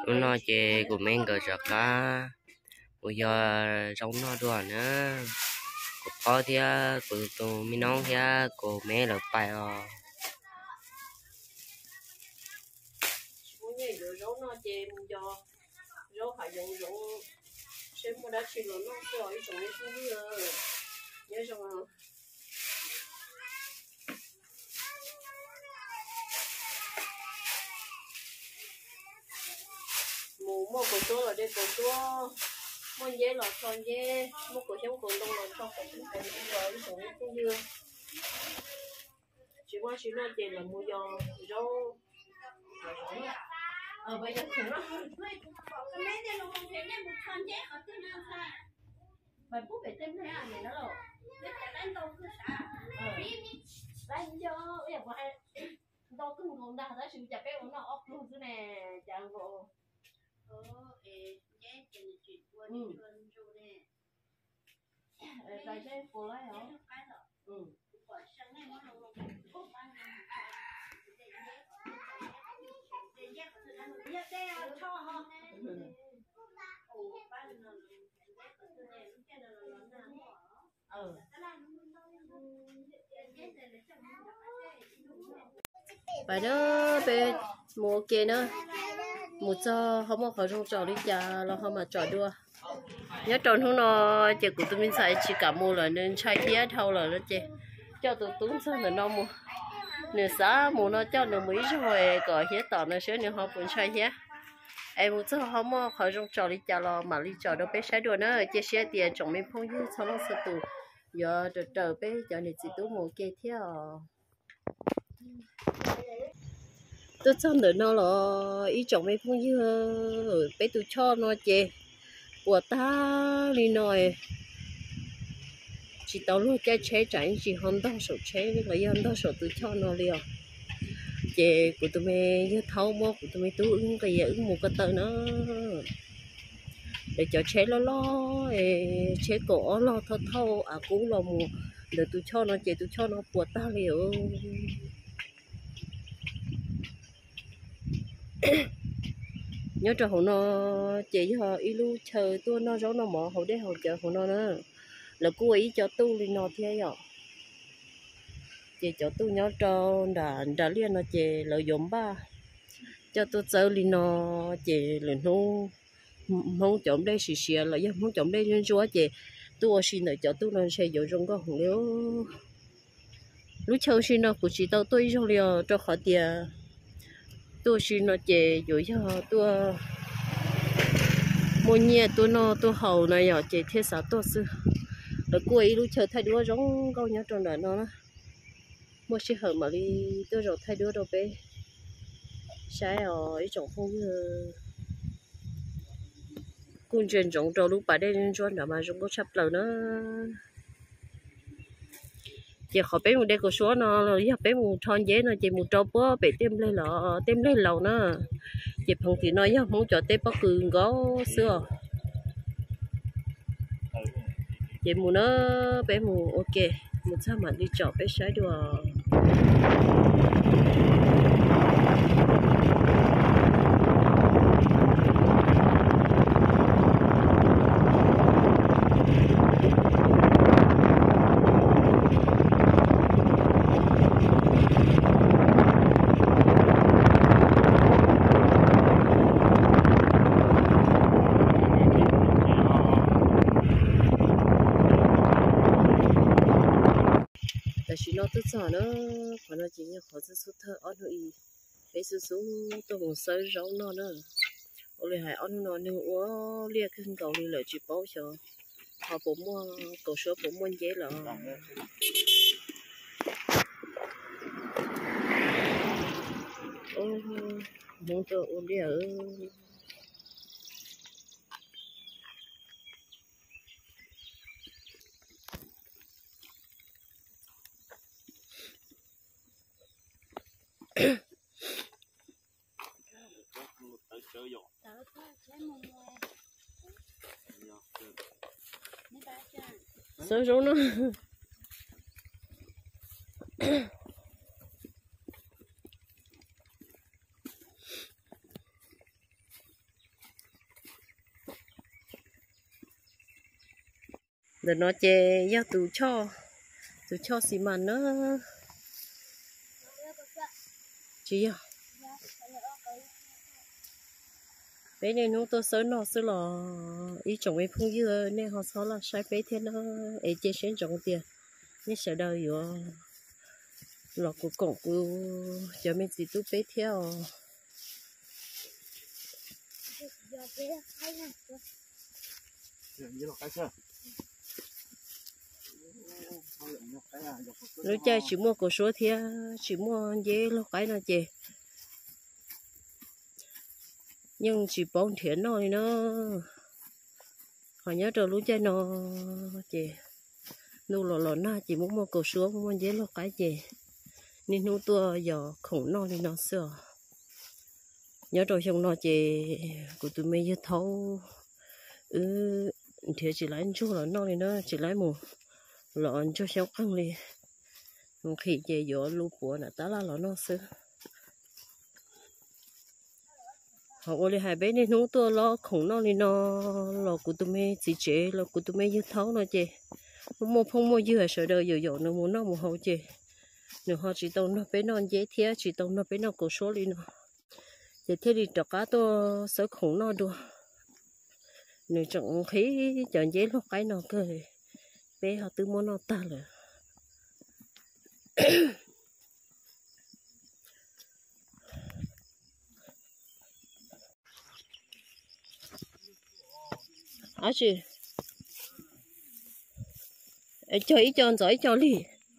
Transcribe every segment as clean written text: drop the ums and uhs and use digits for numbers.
nó chè của mình có chắc cả bây giờ giống nó đùa nữa của có thì của tụi mình nông thì của mẹ là phải rau nó chè cho rau phải dùng xem mà đã chỉ nó rồi dùng cái gì nhớ xong mua cổ chua là đây cổ chua mua dê là tròn dê mua cổ chống cổ đông là tròn cổ chống rồi dùng cái dưa chỉ qua chỉ nói tiền là mua rau bây giờ khủng lắm cái mấy đây là không thể nên một tròn dê ở trên nào xa bài bút phải thêm thế này nó rồi biết cả đánh đâu cứ xả đánh cho bây giờ ai đâu cứ ngồi đào ra sự chặt cái nó ốc luôn thế nè chẳng bộ tại cái phố lấy hả bài đó về mua kia nữa một cho không có khởi trong trò đi chả là không mà trò đua nhớ tròn không nó chỉ của tụi mình xài chỉ cả mua là nên chai kia thâu là nó chỉ cho tụi túng sao là nó mua nửa xã mua nó cho nửa mấy rồi gọi hết tỏ nó sớm nửa họ cũng chai kia em một cho không có khởi trong trò đi chả là mà đi trò đâu bé sai đua nữa chia sẻ tiền chồng mình phong như sau đó sẽ tụ giờ đợt bé giờ này chỉ tụi mua kia theo tôi chọn được nó là ý chồng mấy phong như bé tụi cho nó chê của ta đi nói chỉ tao luôn cái chế tránh chỉ hơn đau sổ chế là hơn đau sổ tụi cho nó liền chê của tụi mày như thâu mua của tụi mày tú ứng cái gì ứng một cái tờ nó để cho chế lo chế cổ lo thâu à cú lo mù để tụi cho nó chê tụi cho nó của ta liệu nhớ cho họ nó chỉ họ ilu chờ tôi nó giống nó mỏ họ để họ chờ họ nó nữa là cô ấy cho tôi đi nó thế rồi chị cho tôi nhớ cho đã liên nó chị lợi dụng ba cho tôi chơi đi nó chị lần không không chọn đây xì xì là không chọn đây nên chúa chị tôi xin để cho tôi nó sẽ dùng trong cái hồng liễu lúc chơi xin nó cũng chỉ tao tôi trong liều cho họ tiền tôi xin nó chị rồi cho tôi mua nhẹ tôi hầu này nhỏ chị thế sao tôi sư rồi cô ấy lúc chờ thay đứa giống câu nhớ trong đời nó mua xe hở mà đi tôi rồi thay đứa đâu bé sai ở ý trọng không cung truyền trọng trâu lúc bà đây cho nó mà chúng có sắp lờ nó chỉ họ bé một đây có số nó rồi bé một thon dễ nó chỉ một trâu bó bé tem lên lầu nó chỉ phòng thì nói không cho tép bất cứ có xưa chị mù nó bé mù ok một sao mà đi chọn bé sái đùa nó tức giỏ nó còn nó chỉ như khó sức thở ăn rồi phải sử dụng tôi cũng sơi rau nó nữa ôi hải ăn nó nhưng uống liệtขึ้นcầu đi lại chỉ bảo cho họ cũng mua cầu số cũng mua dễ là muốn tôi uống đi ở sơ rau nó để nó chè ra tụ cho xì mà nó chị à bé này nó tôi sớm nó sớm là ý chồng ấy phong dưa nên họ sau là sai bé thế nó ấy chơi xuyên chồng tiền nên sợ đời rồi lọ của cổng của giờ mình chỉ tu bé theo lúc chơi chỉ mua cổ số thì chỉ mua dễ lúc cái nào chị nhưng chỉ bón thiện thôi nữa họ nhớ rồi lúc chơi nó chị nu lò na chỉ muốn mua cổ số mua dễ lúc cái chị nên nu tua giờ khổng nó thì nó sửa nhớ rồi xong nó chị của tụi mình như thấu thì chỉ lấy chút là nó thì nó chỉ lấy một lợn cho cháu ăn đi khi về giữa lũ của là tá là nó sữa họ ôi hai bé nên nấu tua lo khổng nó thì nó lò của tụi mình chỉ chế lò của tụi mình như thấu nó chị mua phong mua dưa sợ đời dừa nó muốn nó một hậu chị nếu họ chỉ tông nó bé nó dễ thế chỉ tông nó bé nó cổ số đi nó để thế thì trọc cá tôi sợ khổng nó đùa nếu chẳng khí chẳng dễ lúc cái nó cơ bé họ tự muốn nó ta rồi à chị cho ý cho giỏi cho đi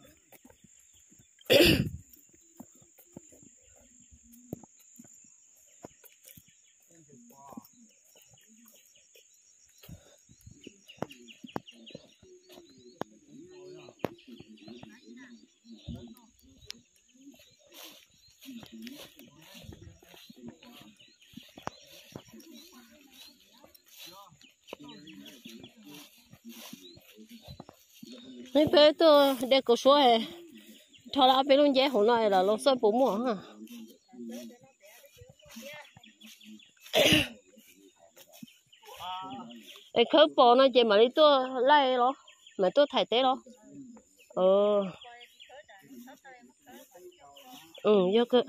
mấy bé tôi để cổ số này thọ là bé luôn dễ hôm nay là nó sắp bố mùa ha cái khớp bò nó chỉ mà đi tôi lấy nó mà tôi thay thế nó do cơ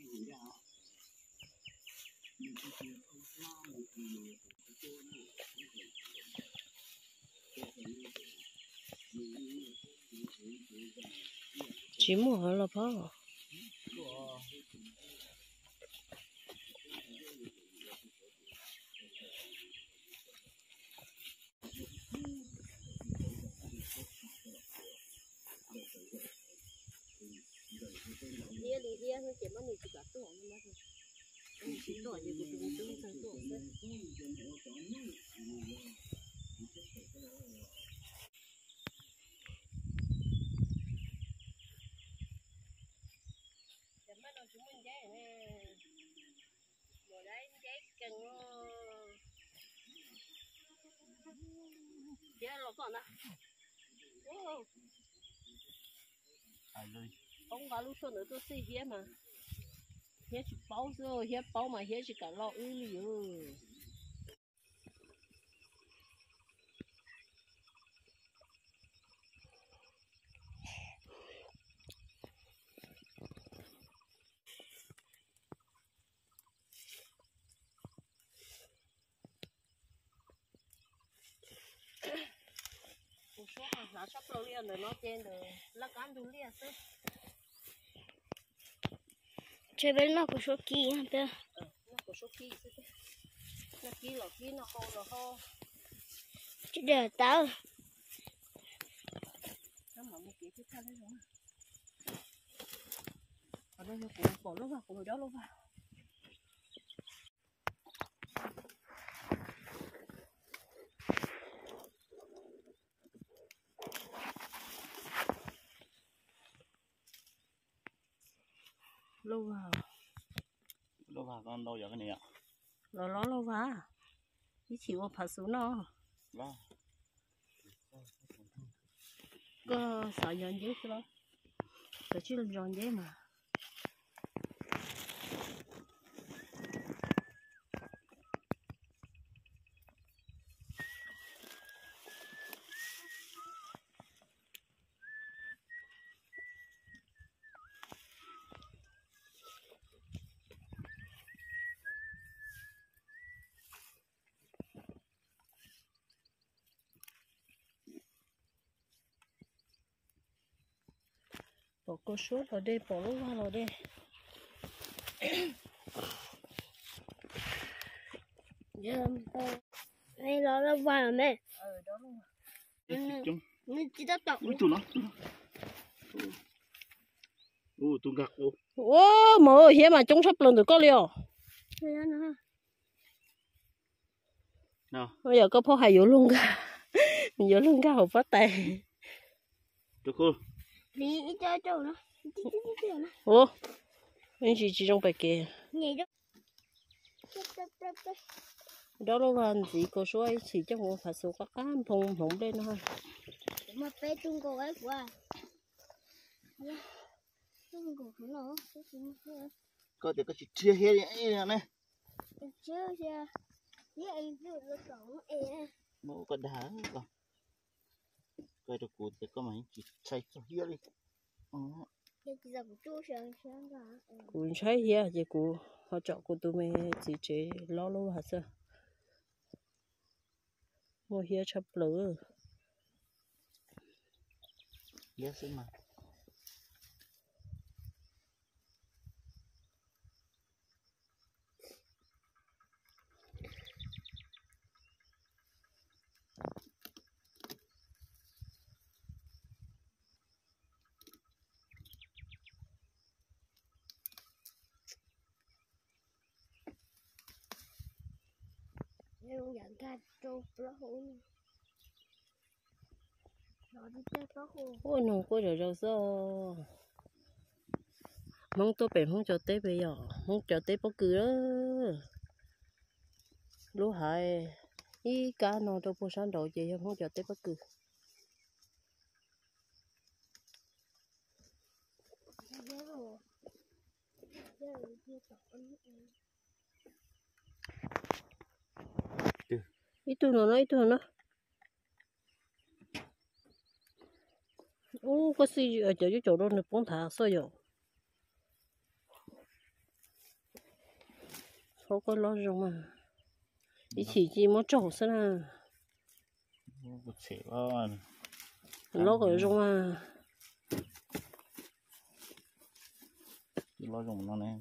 chỉ mua là phá ông vào lúc xuân nữa tôi xây hiếp mà hiếp chỉ bao rồi hiếp bao mà hiếp chỉ cả lọ rồi số là sắp lâu liền rồi nó trên rồi lá cán đủ liền chứ chơi bên nó có số kỳ hả tớ nó có số kỳ chứ nó kỳ nó hô chứ để tao nó mà một kỳ tiếp theo đấy rồi ở đây nó cũng bỏ nó vào cùng đó luôn vào lâu vào con đâu giờ cái này ạ lâu vào chỉ chịu phải xuống nó vâng có sợ giòn dễ chứ đó sợ chứ làm giòn dễ mà bỏ cô số vào đây bỏ lúc vào đây Đây nó vào mẹ. đó luôn Chung. Nó chỉ tao tọc. Ui tụi nó. Ui tụi gạc ô. ô mà hiện mà trông sắp lần được có liều Đây nó. Nào. bây giờ có phô hay vô luôn cả vô luôn cả hộp phát tay Được không? Đi cho trâu nó. ô anh chỉ trong bài kia Nhảy đó. đó là làm gì cô số ấy chỉ cho một phải số các cán phồng phồng lên thôi Mà bé trung cổ ấy quá. Trung cổ của nó. Có thể có chỉ chia hết này. Chưa chưa. Vậy rồi nó cổng em. Nó có đá không? Coi được cột thì có mấy chỉ chạy cho hết đi. cũng thấy gì vậy cô họ chọn cô tụi mình chỉ chế lo luôn hả sao mua here chập lửa Yes mà. Nếu nhận ra trâu nó hôn nó đi chơi nó hôn ôi nó có được đâu sao mong tôi bèn không cho té bây giờ không cho té bất cứ đó lúa hại ý cá nó đâu có sáng độ gì không cho té bất cứ itu nó ô có gì ở chỗ đó nó bông thả sao vậy không có lo rồi mà ý chỉ muốn trổ xem nào Một xẻ con. lo rồi mà Lo dùng nó này.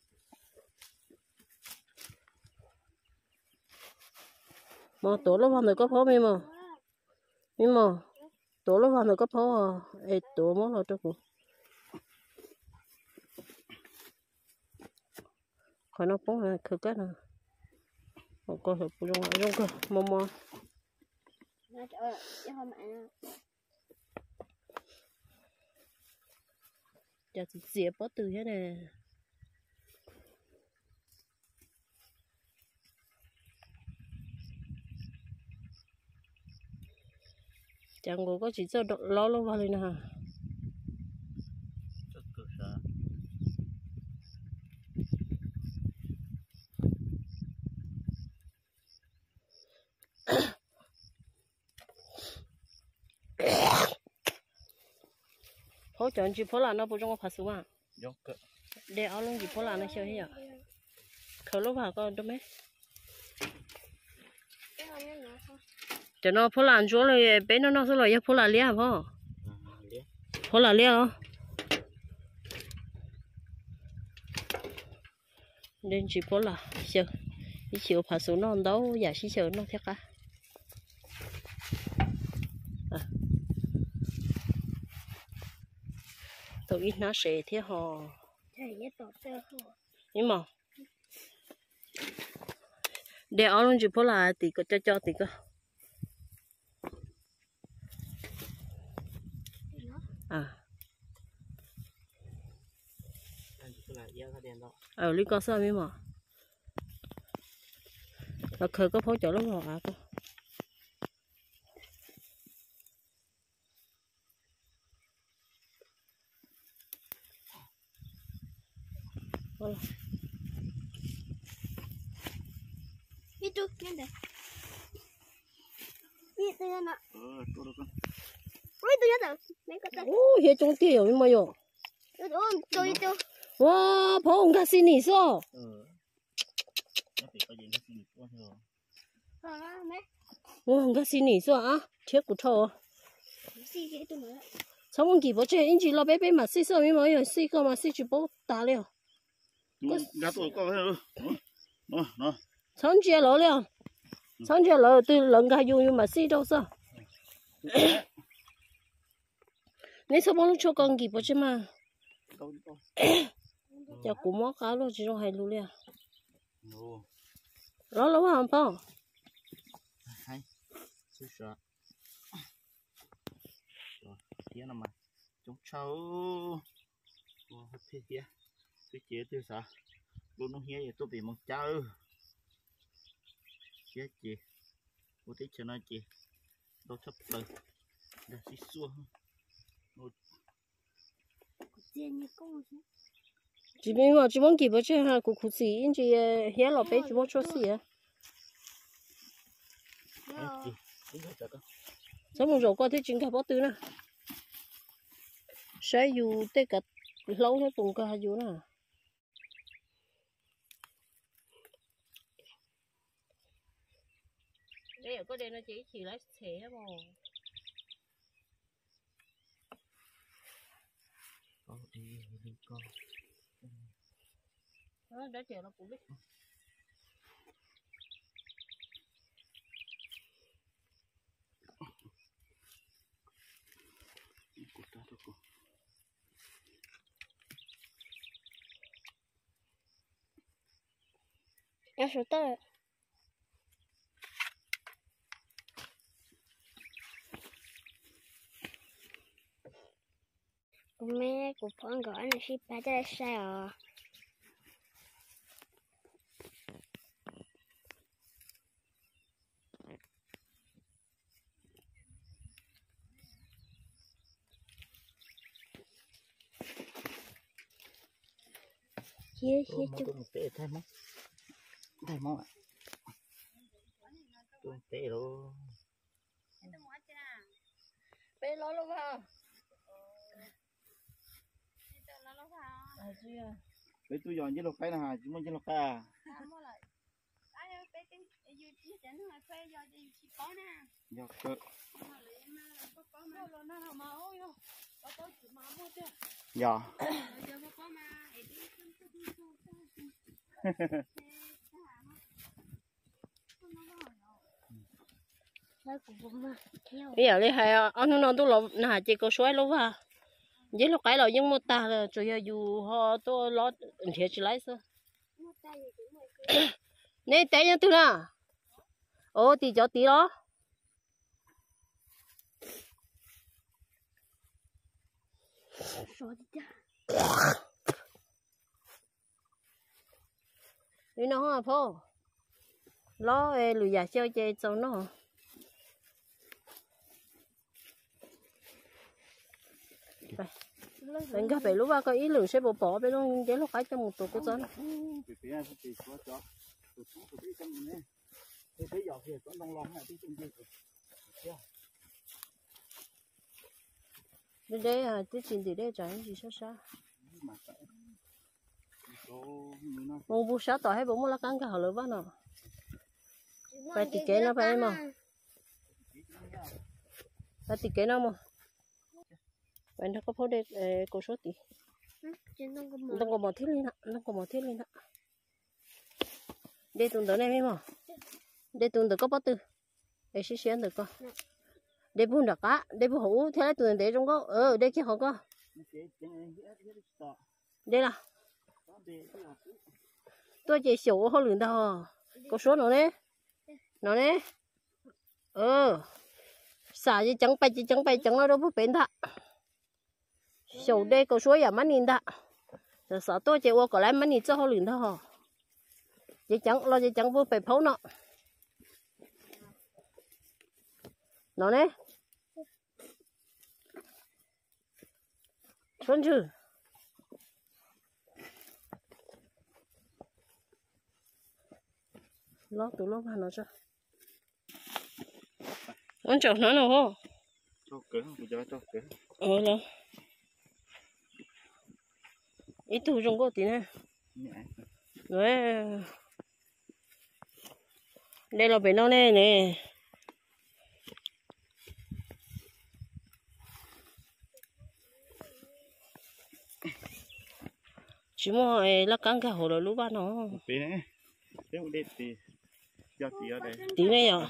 mà tổ nó vào được có phó mi mà tổ nó vào được có phó ê tổ món nào cho cô khỏi nó bóng này khử cái nào có hợp trong cơ mò nó trời chứ không mẹ giờ thì dĩa bó từ thế này chẳng có chỉ cho lo vào đây nè Rất cực xa. phó chọn chỉ phó là nó bố trong phát số à Dốc cỡ. để áo lông chỉ phó là nó chơi hết à khởi lúc vào con đâu mấy cho nó phó là chỗ này bên nó số rồi phó là lia phó là lia không nên chỉ phó là chờ đi chiều phát số nó đâu giả sĩ chờ nó thiệt cả tôi ít nó sẽ thế họ nhưng mà để áo lông chỉ phó là thì có cho thì có ở lý có sao mới mà là khởi có phó chỗ lắm rồi à cô đi tu lên đây đi tu nó Tôi được con. ôi tu nhớ mấy con ta ô hiện trong tiêu nhưng mà yo tôi đi tu wow phó ông ca xin nhỉ sao Nó phải có gì nó xin con thôi. mấy wow ông ca xin nhỉ sao à thiết của thầu xí cái tu nữa sao muốn kịp bố chơi anh chỉ lo bé bé mà xí sao mới mới xí cơ mà xí chỉ bố ta liền nhà tôi có nó xong chưa lỡ liền xong chưa lỡ từ lần cái dùng mà xí đâu sao nếu sao bố lúc cho con kịp bố chơi mà giờ cũng mất cá luôn chỉ trong hai lúa liền đó lâu không phong hay suy sợ kia nằm mà chúng cháu phía kia phía kia từ sao luôn nó hiế vậy tôi bị một cháu chết chị tôi thích cho nó chị đâu sắp tới đã xí xua chỉ biết mà chỉ muốn kịp bố chơi ha cũng xí anh chị hiế lọ bé chỉ muốn cho xí à sao muốn rồi qua thế chuyện cả bố tư nè sẽ dù tê cả lâu thế cũng cả dù nè đây ở có đây nó chỉ lấy xe mà đó đã chờ nó cũng biết em số tờ mẹ của con gọi là ship ba tới sao tôi một tệ thay món ạ tôi tệ rồi bé lo luôn ha để tôi dọn với lục cái là chúng mình với lục cái à dọn cơ dạ bây giờ đi hay anh nó tôi lo nè chỉ có suối luôn ha với lúc cái là những một ta là chủ yếu dù họ tôi lo thiệt chỉ lấy sao nè té nhau tôi nè ô thì cho tí đó đi nó hả phô lo lùi già chơi chơi cho nó mình các bạn lúc ba có ý lượng sẽ bỏ bên luôn chế lúc cái trong một tổ của nó bên đây à cái chuyện gì đây chẳng gì sao sao một bữa sáng tỏi hay bữa mua lá cắn cả họ lỡ bắt nào phải tỉ kế nó phải mà phải tỉ kế nó mà vậy nó có phố đây cổ số tỉ nó có một thiết lên ạ nó có một thiết lên ạ đây tuần tới này mà đây tuần tới có bao tư để xí xí được con để buôn được cá để buôn hũ thế là tuần để trong có đây kia họ có đây là tôi chỉ sổ họ lường đâu có số nó đấy xả chỉ chẳng bay chẳng nó đâu có bền thật sổ đây có số giảm mất nhìn thật rồi sợ tôi chỉ qua còn lại mất nhìn cho họ lường đâu chỉ chẳng vô phải phấu nó đấy xuân chứ lo tụi nó vào nó cho anh chọn nó nào hả cho cứng cho cứng rồi ít tụi trong có tí nè rồi đây là bên nó nè chỉ mua là căng cả hồ lúa ba nó tí này tí một đêm tí do tí ở đây tí này à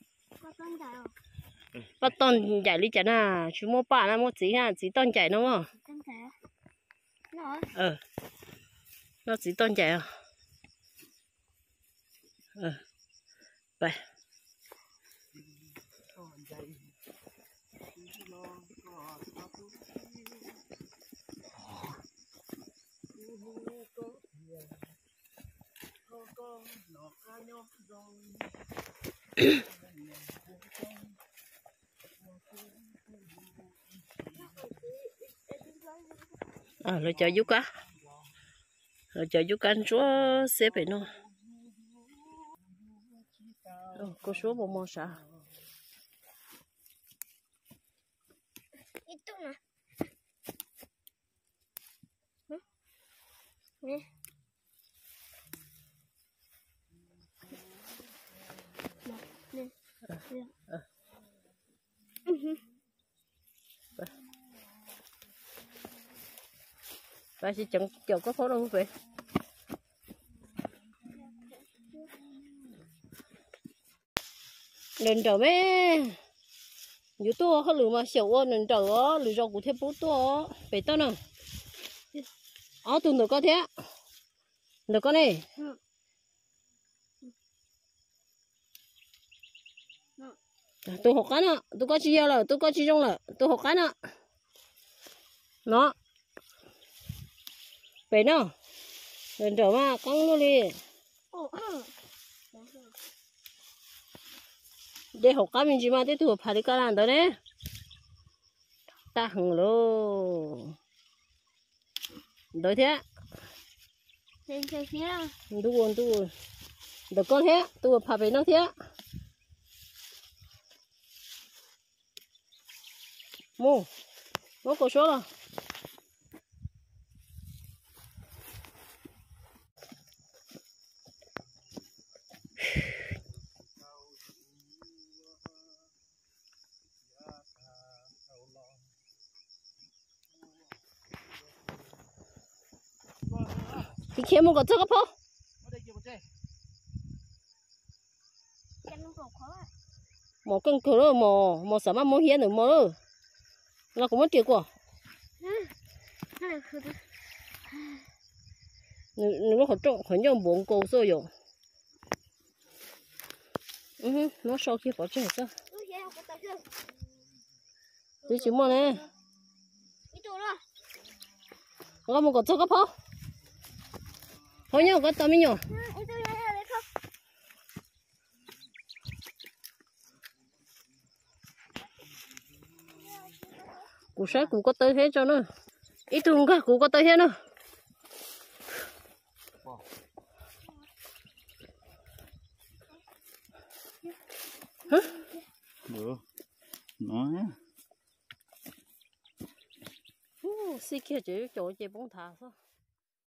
bắt ton chạy đi chả na chỉ mua ba là mua chỉ ha chỉ ton chạy đúng không nó chỉ ton chạy à vậy rồi chờ giúp cá rồi chờ giúp cá chúa xếp về nó cô số một món sao Itu nah. Nih. bà sẽ chẳng kiểu có phốt đâu vậy lần đầu mấy nhiều tua hơn lửa mà xỉu ơi lần đầu á lửa rau cũng thêm bút tua phải tao nào tụi nó có thế nó có này tôi học cái nữa tôi có chi rồi tôi có chi trong rồi tôi học cái nữa nó phải nào lần đầu mà căng luôn đi để học cái mình chỉ mà để tôi phải đi cái nào đó đấy ta hằng lô đợi thế tôi được con thế tôi phải về nó thế mua có số rồi thì khi mua có thức không? Một cân cửa một sản phẩm mua hiến được mơ nó cũng mất tiền của nó khó trộn khó nhau bốn câu rồi rồi nó sau khi có chuyện sao đi chỉ mua này có một cái thức không? Thôi nhau có tao mới nhau củ sấy cũng có tới hết cho nó ít tuần cả cũng có tới hết nữa hả được nó xí kia chỉ chỗ bóng thả sao